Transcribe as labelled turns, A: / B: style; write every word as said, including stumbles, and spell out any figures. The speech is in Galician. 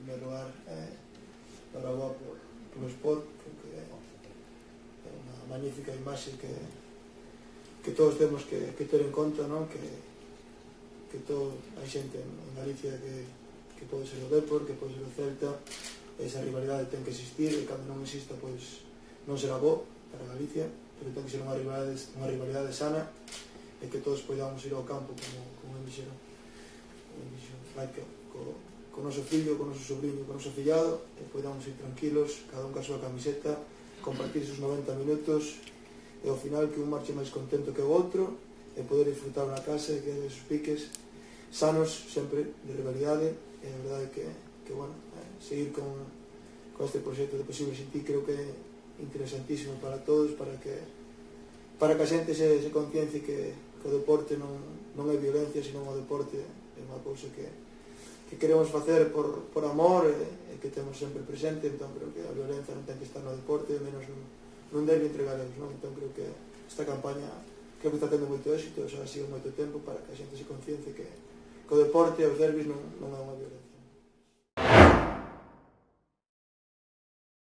A: primeiro lugar, eh, enhoraboa por, por o sport, porque é unha magnífica imaxe que, que todos temos que, que ter en conta, non? Que, que todo, hai xente en, en Galicia que, que pode ser o Depor, que pode ser o Celta, esa rivalidade ten que existir, e cando non exista, pois non será bo para Galicia, pero ten que ser unha rivalidade, unha rivalidade sana, e que todos podamos ir ao campo como, como me dixeron, like, co, co noso fillo, co noso sobrinho, co noso fillado, e podamos ir tranquilos, cada un ca súa camiseta, compartir esos noventa minutos, e ao final que un marche máis contento que o outro, e poder disfrutar na casa e que esos piques sanos sempre de rivalidade. E a verdade que, que bueno, eh, seguir con, con este proxecto de Posible Sin Ti creo que é interesantísimo para todos, para que para que a xente se, se conciencie que, que o deporte non, non é violencia, senón o deporte é unha cousa que, que queremos facer por, por amor, e, e que temos sempre presente. Entón creo que a violencia non ten que estar no deporte, menos nun, nun derbi entre galegos, non? Entón creo que esta campaña creo que está tendo moito éxito, xa ha sido moito tempo, para que a xente se conciencie que, que o deporte e os derbis non, non é unha violencia.